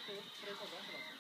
これさ、出してます。